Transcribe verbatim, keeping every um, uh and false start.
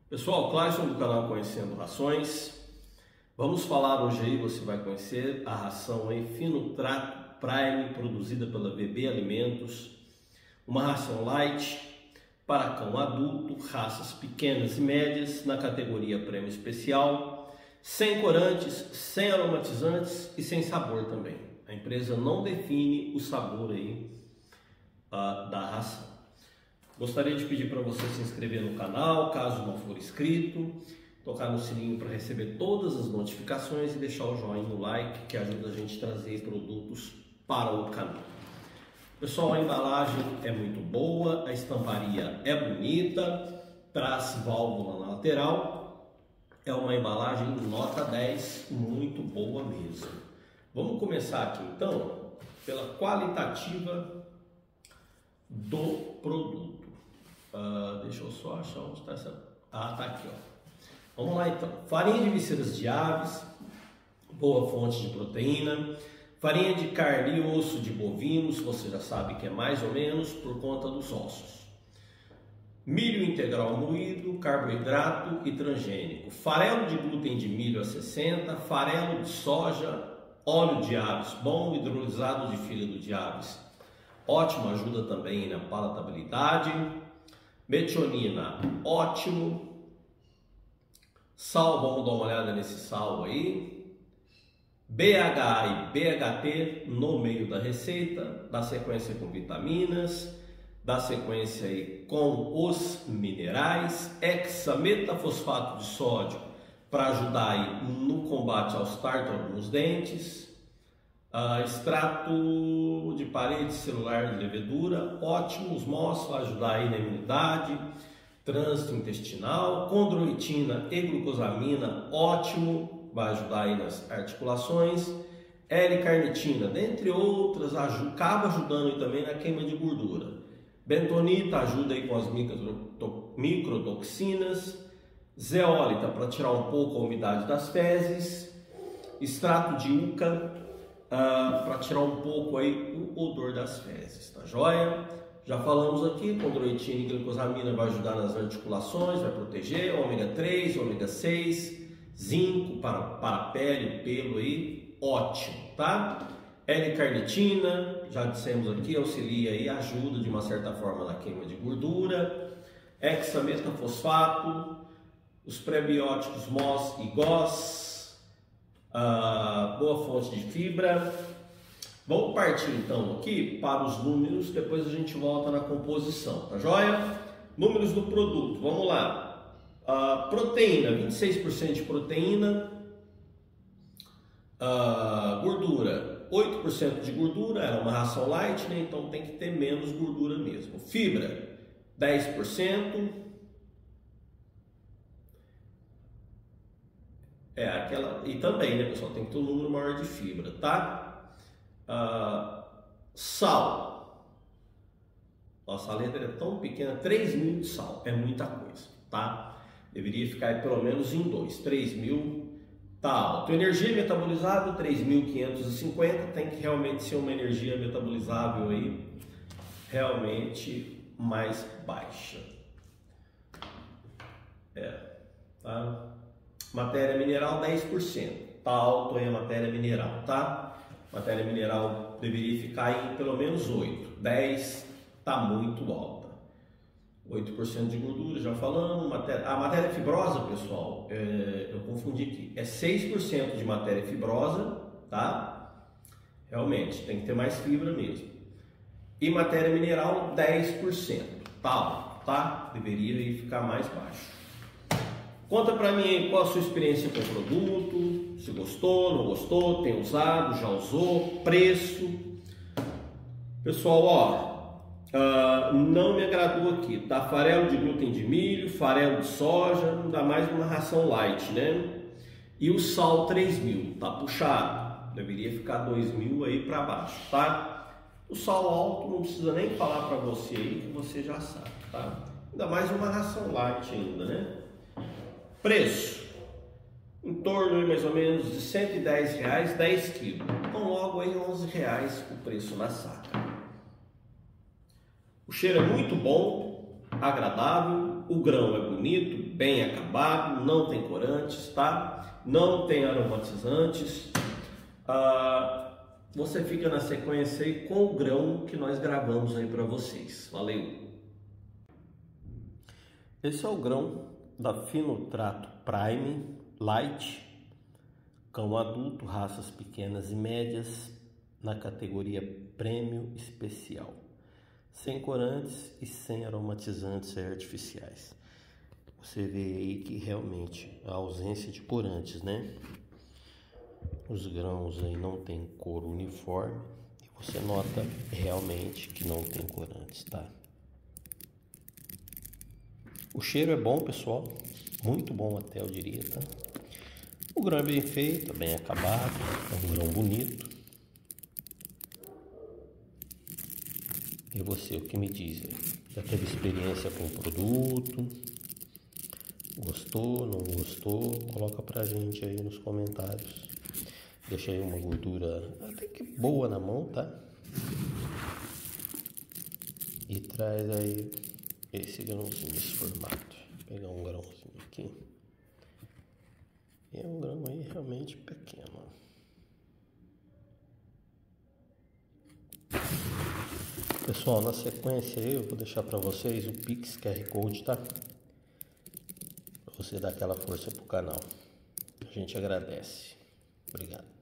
Pessoal, Clayson do canal Conhecendo Rações. Vamos falar hoje aí, você vai conhecer a ração aí Fino Trato Prime, produzida pela V B Alimentos. Uma ração light para cão adulto, raças pequenas e médias, na categoria prêmio especial, sem corantes, sem aromatizantes e sem sabor também. A empresa não define o sabor aí uh, da ração. Gostaria de pedir para você se inscrever no canal, caso não for inscrito, tocar no sininho para receber todas as notificações e deixar o joinha no like, que ajuda a gente a trazer produtos para o canal. Pessoal, a embalagem é muito boa, a estamparia é bonita, traz válvula na lateral, é uma embalagem nota dez, muito boa mesmo. Vamos começar aqui então pela qualitativa do produto. Uh, deixa eu só achar onde está essa... Ah, tá aqui, ó. Vamos lá então. Farinha de vísceras de aves, boa fonte de proteína. Farinha de carne e osso de bovinos, você já sabe que é mais ou menos por conta dos ossos. Milho integral moído, carboidrato e transgênico. Farelo de glúten de milho a sessenta, farelo de soja, óleo de aves bom, hidrolisado de fígado de aves. Ótimo, ajuda também na palatabilidade. Metionina, ótimo. Sal, vamos dar uma olhada nesse sal aí. B H A e B H T no meio da receita, dá sequência com vitaminas, dá sequência aí com os minerais, hexametafosfato de sódio para ajudar aí no combate aos tártaros nos dentes, uh, extrato de parede celular de levedura, ótimo, osmose vai ajudar aí na imunidade, trânsito intestinal, condroitina e glucosamina, ótimo, vai ajudar aí nas articulações, L-carnitina, dentre outras, ajuda, acaba ajudando aí também na queima de gordura. Bentonita ajuda aí com as microtoxinas, zeólita para tirar um pouco a umidade das fezes, extrato de yucca uh, para tirar um pouco aí o odor das fezes, tá joia? Já falamos aqui, condroitina e glucosamina vai ajudar nas articulações, vai proteger, ômega três, ômega seis, zinco para, para a pele, pelo aí, ótimo, tá? L-carnitina, já dissemos aqui, auxilia e ajuda de uma certa forma na queima de gordura. Hexametafosfato, os prebióticos M O S e G O S, a boa fonte de fibra. Vamos partir então aqui para os números, depois a gente volta na composição, tá joia? Números do produto, vamos lá. Uh, proteína, vinte e seis por cento de proteína, uh, gordura, oito por cento de gordura, é uma ração light, né? Então tem que ter menos gordura mesmo. Fibra, dez por cento, é aquela, e também, né, pessoal, tem que ter um número maior de fibra, tá? Uh, sal, nossa, a letra é tão pequena, três mil de sal, é muita coisa, tá? Deveria ficar pelo menos em dois, três mil tá alto. Energia metabolizável, três mil quinhentos e cinquenta, tem que realmente ser uma energia metabolizável aí, realmente mais baixa. É, tá? Matéria mineral, dez por cento, tá alto aí a matéria mineral, tá? Matéria mineral deveria ficar em pelo menos oito, dez tá muito alta. oito por cento de gordura, já falamos. Matéria, a matéria fibrosa, pessoal, é, eu confundi aqui, é seis por cento de matéria fibrosa, tá? Realmente, tem que ter mais fibra mesmo. E matéria mineral, dez por cento, tá? tá? Deveria ficar mais baixo. Conta pra mim aí qual a sua experiência com o produto, se gostou, não gostou, tem usado, já usou, preço. Pessoal, ó, Uh, não me agradou aqui, tá? Farelo de glúten de milho, farelo de soja, não dá mais uma ração light, né? E o sal três mil, tá puxado, deveria ficar dois mil aí para baixo, tá? O sal alto não precisa nem falar para você aí, que você já sabe, tá? Ainda mais uma ração light ainda, né? Preço, em torno mais ou menos de cento e dez reais, dez quilos, então logo aí onze reais o preço na saca. O cheiro é muito bom, agradável, o grão é bonito, bem acabado, não tem corantes, tá? Não tem aromatizantes. Ah, você fica na sequência aí com o grão que nós gravamos aí para vocês. Valeu! Esse é o grão da Finotrato Prime Light, cão adulto, raças pequenas e médias, na categoria Prêmio Especial, sem corantes e sem aromatizantes artificiais. Você vê aí que realmente a ausência de corantes, né? Os grãos aí não tem cor uniforme e você nota realmente que não tem corantes, tá? O cheiro é bom, pessoal, muito bom até, eu diria, tá? O grão é bem feito, bem acabado, é um grão bonito. E você, o que me diz aí? Já teve experiência com o produto? Gostou, não gostou? Coloca pra gente aí nos comentários. Deixa aí uma gordura até que boa na mão, tá? E traz aí esse grãozinho nesse formato. Vou pegar um grãozinho aqui. E é um grão aí realmente pequeno. Pessoal, na sequência aí eu vou deixar para vocês o Pix Q R Code, tá? Para você dar aquela força pro canal. A gente agradece. Obrigado.